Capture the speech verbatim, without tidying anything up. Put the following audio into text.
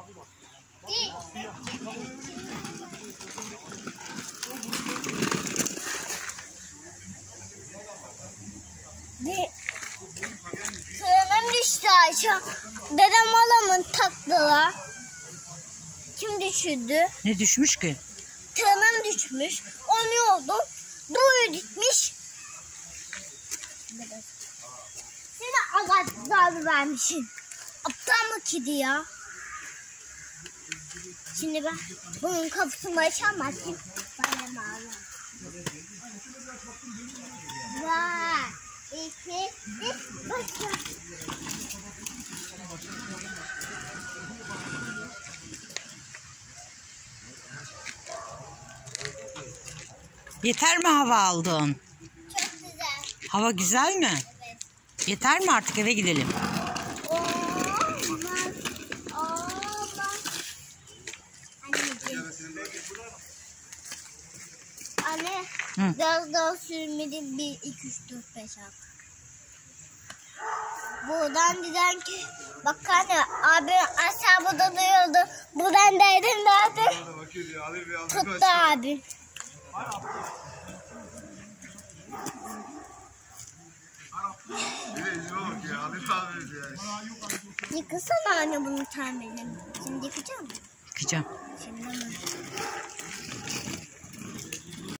Bir tırnağım düştü aşağı. Dedem alamın taktılar. Kim düşürdü? Ne düşmüş ki? Tırnağım düşmüş. Onu oldu. Doğru gitmiş. Seni azar vermişim. Aptal mı kedi ya? Şimdi ben bunun kapısını açamazsın. Bana bağlı. Var. İki, üç, başla. Yeter mi hava aldın? Çok güzel. Hava güzel mi? Evet. Yeter mi, artık eve gidelim? Olmaz. Olmaz. Anneciğim. Anne, Hı. biraz daha sürmedim. Bir, iki, üç, dört, beş, altı. Buradan diyeceğim ki, bak anne, abi aşağıda duruyordu. Buradan dedim derdi. Tuttu abi. Yıkasana anne bunu tamirini. Şimdi yıkayacağım mı? Yıkayacağım. Şimdi mi?